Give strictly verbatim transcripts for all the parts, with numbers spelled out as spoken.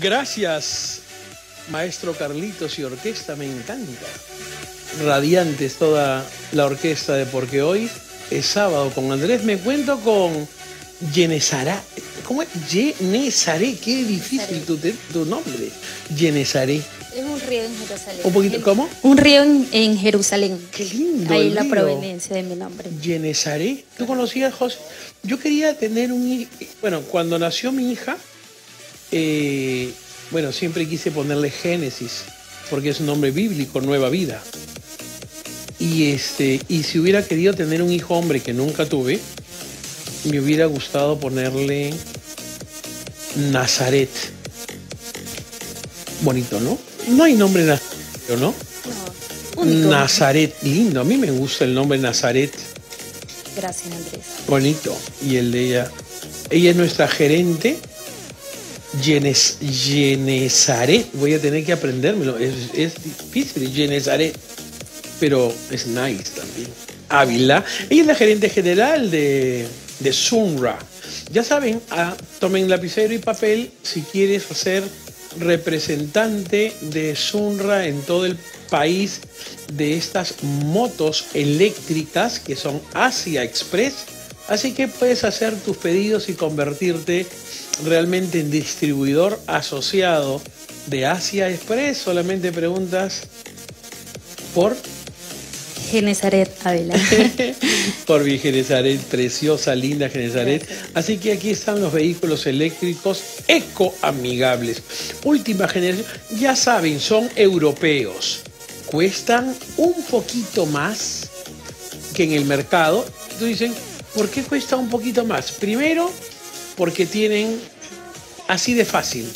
Gracias, maestro Carlitos y orquesta, me encanta. Radiantes toda la orquesta de Porque Hoy es Sábado con Andrés. Me cuento con Yenesará. ¿Cómo es? Yenesaré, qué difícil tu, tu nombre. Yenesaré. Es un río en Jerusalén. ¿Un poquito? ¿Cómo? Un río en, en Jerusalén. Qué lindo. Ahí el la río. proveniencia de mi nombre. Yenesaré. ¿Tú conocías, José? Yo quería tener un hijo. Bueno, cuando nació mi hija, eh, bueno, siempre quise ponerle Génesis, porque es un nombre bíblico, nueva vida. Y, este, y si hubiera querido tener un hijo hombre que nunca tuve, me hubiera gustado ponerle Nazaret. Bonito, ¿no? No hay nombre Nazaret, ¿no? No, único. Nazaret, lindo. A mí me gusta el nombre Nazaret. Gracias, Andrés. Bonito. Y el de ella. Ella es nuestra gerente. Yenes, Yenesaret. Voy a tener que aprendérmelo. Es, es difícil, Yenesaret. Pero es nice también. Ávila. Ella es la gerente general de, de Sunra. Ya saben, ah, tomen lapicero y papel si quieres ser representante de Sunra en todo el país de estas motos eléctricas que son Asia Express. Así que puedes hacer tus pedidos y convertirte realmente en distribuidor asociado de Asia Express. Solamente preguntas por Genesaret Ávila. Por mi Genesaret, preciosa, linda Genesaret. Así que aquí están los vehículos eléctricos ecoamigables. Última generación. Ya saben, son europeos. Cuestan un poquito más que en el mercado. Entonces dicen, ¿por qué cuesta un poquito más? Primero, porque tienen, así de fácil,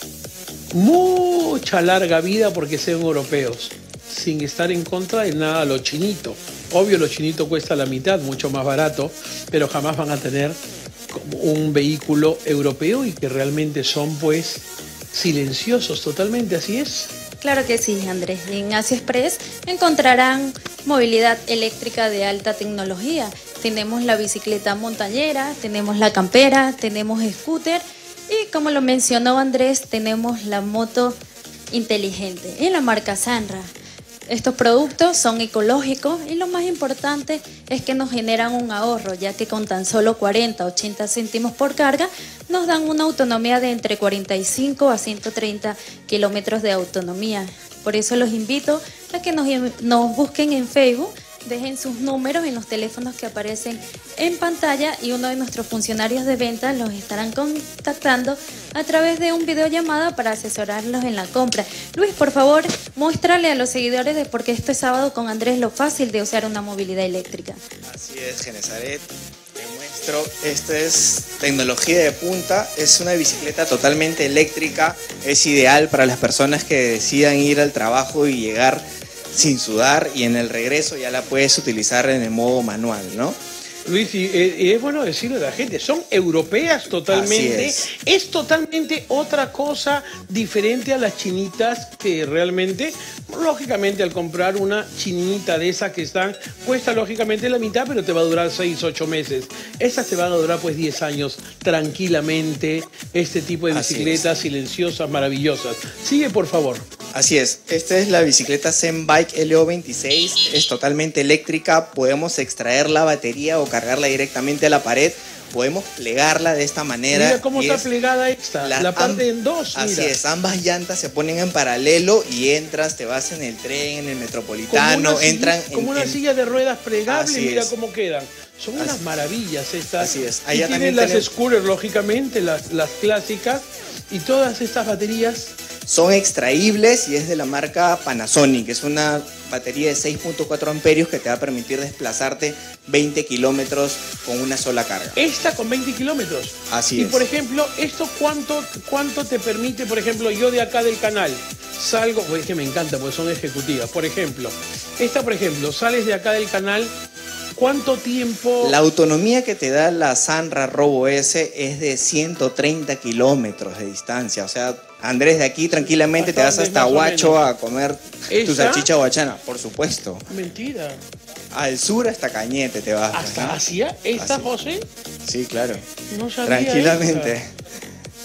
mucha larga vida porque sean europeos, sin estar en contra de nada lo chinito. Obvio, lo chinito cuesta la mitad, mucho más barato, pero jamás van a tener como un vehículo europeo y que realmente son, pues, silenciosos totalmente, ¿así es? Claro que sí, Andrés. En Asia Express encontrarán movilidad eléctrica de alta tecnología. Tenemos la bicicleta montañera, tenemos la campera, tenemos scooter y, como lo mencionó Andrés, tenemos la moto inteligente en la marca Sunra. Estos productos son ecológicos y lo más importante es que nos generan un ahorro, ya que con tan solo cuarenta a ochenta céntimos por carga nos dan una autonomía de entre cuarenta y cinco a ciento treinta kilómetros de autonomía. Por eso los invito a que nos, nos busquen en Facebook, dejen sus números en los teléfonos que aparecen en pantalla y uno de nuestros funcionarios de ventas los estarán contactando a través de un videollamada para asesorarlos en la compra. Luis, por favor, muéstrale a los seguidores de Porque este sábado con Andrés lo fácil de usar una movilidad eléctrica. Así es, Genesaret, te muestro. Esta es tecnología de punta, es una bicicleta totalmente eléctrica, es ideal para las personas que decidan ir al trabajo y llegar sin sudar, y en el regreso ya la puedes utilizar en el modo manual, ¿no? Luis, y, y es bueno decirle a la gente, son europeas totalmente, es. es totalmente otra cosa diferente a las chinitas que realmente, lógicamente al comprar una chinita de esas que están, cuesta lógicamente la mitad, pero te va a durar seis, ocho meses. Estas te van a durar pues diez años tranquilamente, este tipo de bicicletas silenciosas, maravillosas. Sigue, por favor. Así es, esta es la bicicleta Zen Bike L O veintiséis, es totalmente eléctrica, podemos extraer la batería o cargarla directamente a la pared, podemos plegarla de esta manera. Mira cómo está es plegada esta, la, la parte en dos. Así mira. es, ambas llantas se ponen en paralelo y entras, te vas en el tren, en el metropolitano, como una entran silla, como en, una en... silla de ruedas plegables, Así mira es. cómo quedan. Son Así, unas maravillas estas. Así es. Y Allá tienen también las tenemos... scooters, lógicamente, las, las clásicas, y todas estas baterías son extraíbles y es de la marca Panasonic. Es una batería de seis punto cuatro amperios que te va a permitir desplazarte veinte kilómetros con una sola carga. Esta con veinte kilómetros. Así y es. Y por ejemplo, ¿esto cuánto, cuánto te permite? Por ejemplo, yo de acá del canal salgo, pues es que me encanta porque son ejecutivas. Por ejemplo, esta por ejemplo, sales de acá del canal, ¿cuánto tiempo? La autonomía que te da la Sunra Robo S es de ciento treinta kilómetros de distancia. O sea, Andrés, de aquí tranquilamente te vas hasta Huacho a comer tu salchicha huachana, por supuesto. Mentira. Al sur hasta Cañete te vas. ¿Hasta ¿no? Asia? ¿Esta, Así. José? Sí, claro. No sabía. Tranquilamente. Esta.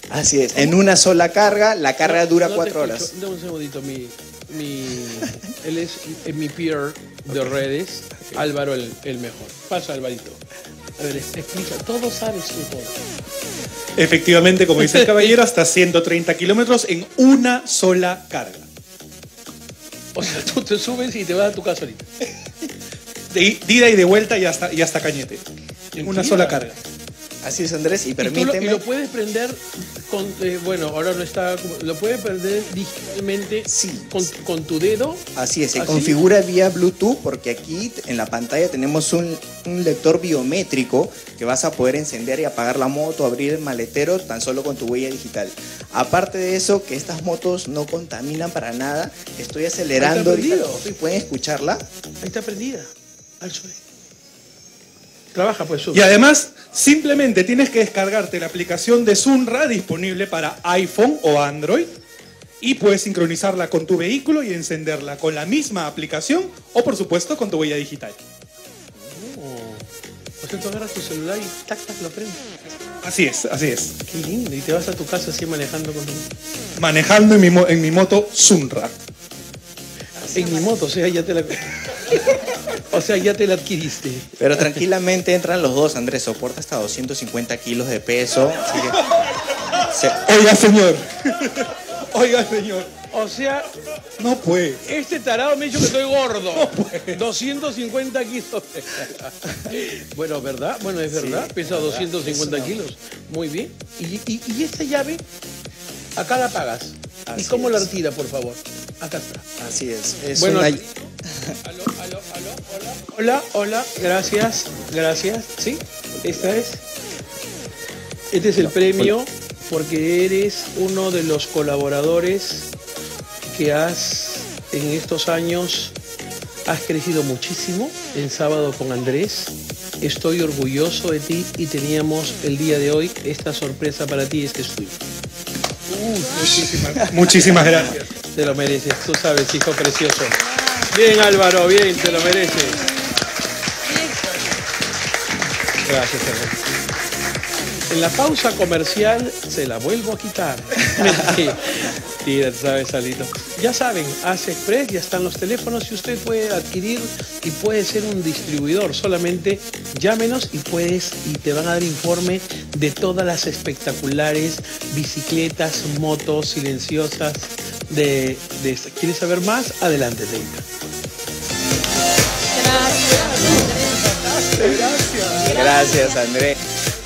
Así es, en una sola carga, la carga No, dura no te cuatro escucho. horas. Dame un segundito, mi, mi, él es, es mi peer de redes, Álvaro el, el mejor. Pasa, Alvarito. A ver, explica, todo sabes tú todo. Efectivamente, como dice el caballero, hasta ciento treinta kilómetros en una sola carga. O sea, tú te subes y te vas a tu casa ahorita. De i- de ida y de vuelta y hasta, y hasta Cañete. En una Mentira. sola carga. Así es, Andrés, y Y, tú lo, y permíteme... lo puedes prender con, eh, bueno, ahora no está, como- lo puedes prender digitalmente Sí. con, con tu dedo. Así es, se ¿Así? configura vía Bluetooth porque aquí en la pantalla tenemos un, un lector biométrico que vas a poder encender y apagar la moto, abrir el maletero tan solo con tu huella digital. Aparte de eso, que estas motos no contaminan para nada, estoy acelerando Ahí está ahorita la prendido. moto y pueden escucharla. Ahí está prendida. Al suelo. Trabaja, pues, sube. Y además, simplemente tienes que descargarte la aplicación de Sunra disponible para iPhone o Android y puedes sincronizarla con tu vehículo y encenderla con la misma aplicación o, por supuesto, con tu huella digital. Oh. O sea, tú agarras tu celular y tac, tac, lo prendes. Así es, así es. Qué lindo. Y te vas a tu casa así manejando con tu... Manejando en mi, mo- en mi moto Sunra. En mi moto, o sea, ya te la... O sea, ya te la adquiriste. Pero tranquilamente entran los dos, Andrés, soporta hasta doscientos cincuenta kilos de peso. Así que se- Oiga, señor. Oiga, señor. O sea, No puede. este tarado me ha dicho que estoy gordo. doscientos cincuenta kilos. Bueno, ¿verdad? Bueno, es verdad. Sí, Pesa es verdad. doscientos cincuenta Es una- kilos. Muy bien. ¿Y, y, y esta llave? Acá la pagas. ¿Y Así cómo la es. retira, por favor? Acá está. Así es. Es Bueno, una- aló, aló, aló, hola. Hola, hola, gracias, gracias. ¿Sí? Esta es. Este es el premio porque eres uno de los colaboradores que has, en estos años, has crecido muchísimo en Sábado con Andrés. Estoy orgulloso de ti y teníamos el día de hoy esta sorpresa para ti, este es tuyo. Muchísimas, muchísimas gracias. Te lo mereces, tú sabes, hijo precioso. Bien, Álvaro, bien, te lo mereces. Gracias, Álvaro. En la pausa comercial se la vuelvo a quitar. Mentira, sabes, Salito. Ya saben, Asia Express, ya están los teléfonos y usted puede adquirir y puede ser un distribuidor. Solamente llámenos y puedes y te van a dar informe de todas las espectaculares bicicletas, motos silenciosas de, de esta. ¿Quieres saber más? Adelante, Teita. Gracias, Andrés.